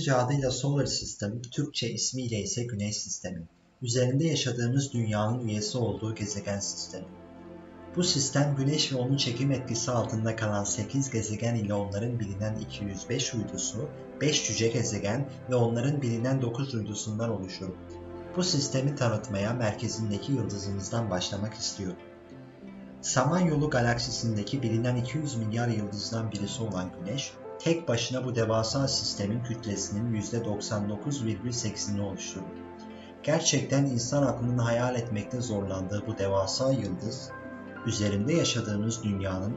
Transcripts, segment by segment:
İngilizce adıyla Solar System, Türkçe ismiyle ise Güneş Sistemi. Üzerinde yaşadığımız dünyanın üyesi olduğu gezegen sistemi. Bu sistem Güneş ve onun çekim etkisi altında kalan 8 gezegen ile onların bilinen 205 uydusu, 5 cüce gezegen ve onların bilinen 9 uydusundan oluşur. Bu sistemi tanıtmaya merkezindeki yıldızımızdan başlamak istiyorum. Samanyolu galaksisindeki bilinen 200 milyar yıldızdan birisi olan Güneş, tek başına bu devasa sistemin kütlesinin %99,8'ini oluşturur. Gerçekten insan aklının hayal etmekte zorlandığı bu devasa yıldız, üzerinde yaşadığımız dünyanın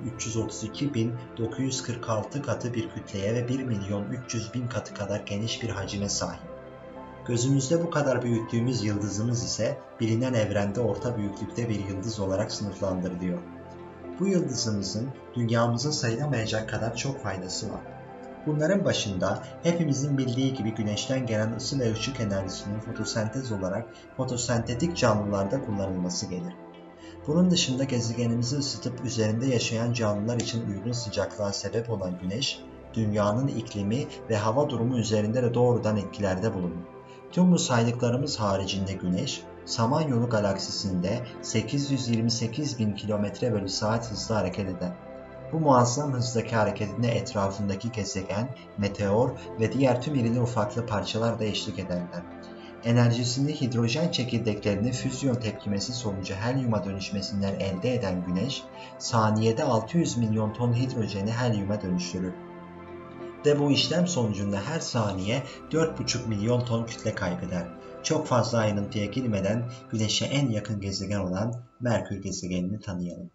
332.946 katı bir kütleye ve 1.300.000 katı kadar geniş bir hacime sahip. Gözümüzde bu kadar büyüttüğümüz yıldızımız ise bilinen evrende orta büyüklükte bir yıldız olarak sınıflandırılıyor. Bu yıldızımızın dünyamıza sayılamayacak kadar çok faydası var. Bunların başında hepimizin bildiği gibi güneşten gelen ısı ve ışık enerjisinin fotosentez olarak fotosentetik canlılarda kullanılması gelir. Bunun dışında gezegenimizi ısıtıp üzerinde yaşayan canlılar için uygun sıcaklığa sebep olan güneş, dünyanın iklimi ve hava durumu üzerinde de doğrudan etkilerde bulunur. Tüm bu saydıklarımız haricinde Güneş, Samanyolu galaksisinde 828.000 km/s hızla hareket eder. Bu muazzam hızdaki hareketine etrafındaki gezegen, meteor ve diğer tüm irili ufaklı parçalar da eşlik ederler. Enerjisini hidrojen çekirdeklerinin füzyon tepkimesi sonucu helyuma dönüşmesinden elde eden Güneş, saniyede 600 milyon ton hidrojeni helyuma dönüştürür. Ve bu işlem sonucunda her saniye 4,5 milyon ton kütle kaybeder. Çok fazla ayrıntıya girmeden Güneş'e en yakın gezegen olan Merkür gezegenini tanıyalım.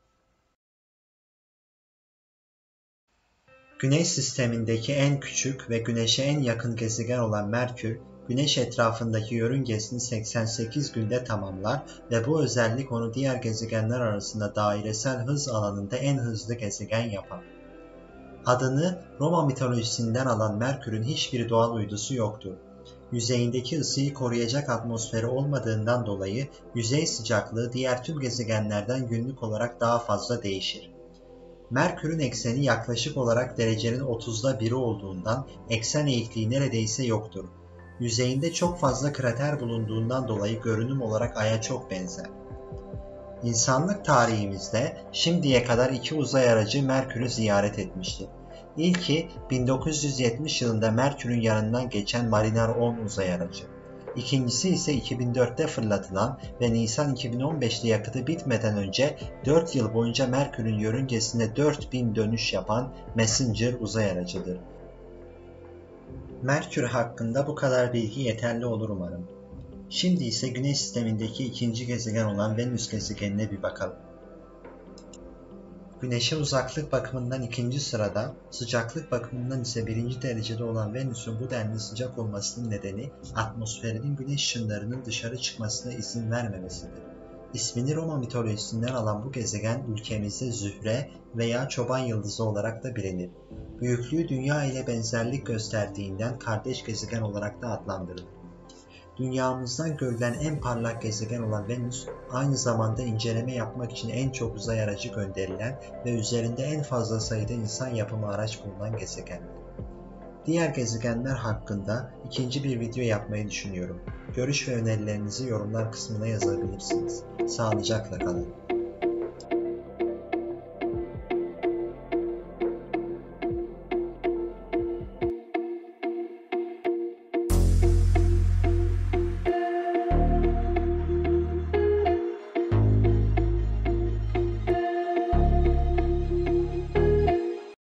Güneş sistemindeki en küçük ve Güneş'e en yakın gezegen olan Merkür, Güneş etrafındaki yörüngesini 88 günde tamamlar ve bu özellik onu diğer gezegenler arasında dairesel hız alanında en hızlı gezegen yapar. Adını Roma mitolojisinden alan Merkür'ün hiçbir doğal uydusu yoktur. Yüzeyindeki ısıyı koruyacak atmosferi olmadığından dolayı yüzey sıcaklığı diğer tüm gezegenlerden günlük olarak daha fazla değişir. Merkür'ün ekseni yaklaşık olarak derecenin 30'da biri olduğundan eksen eğikliği neredeyse yoktur. Yüzeyinde çok fazla krater bulunduğundan dolayı görünüm olarak Ay'a çok benzer. İnsanlık tarihimizde şimdiye kadar 2 uzay aracı Merkür'ü ziyaret etmiştir. İlki 1970 yılında Merkür'ün yanından geçen Mariner 10 uzay aracı. İkincisi ise 2004'te fırlatılan ve Nisan 2015'te yakıtı bitmeden önce 4 yıl boyunca Merkür'ün yörüngesinde 4000 dönüş yapan Messenger uzay aracıdır. Merkür hakkında bu kadar bilgi yeterli olur umarım. Şimdi ise Güneş sistemindeki ikinci gezegen olan Venüs gezegenine bir bakalım. Güneş'e uzaklık bakımından ikinci sırada, sıcaklık bakımından ise birinci derecede olan Venüs'ün bu denli sıcak olmasının nedeni atmosferinin güneş ışınlarının dışarı çıkmasına izin vermemesidir. İsmini Roma mitolojisinden alan bu gezegen ülkemizde Zühre veya Çoban Yıldızı olarak da bilinir. Büyüklüğü Dünya ile benzerlik gösterdiğinden kardeş gezegen olarak da adlandırılır. Dünyamızdan görülen en parlak gezegen olan Venüs, aynı zamanda inceleme yapmak için en çok uzay aracı gönderilen ve üzerinde en fazla sayıda insan yapımı araç bulunan gezegendir. Diğer gezegenler hakkında ikinci bir video yapmayı düşünüyorum. Görüş ve önerilerinizi yorumlar kısmına yazabilirsiniz. Sağlıcakla kalın.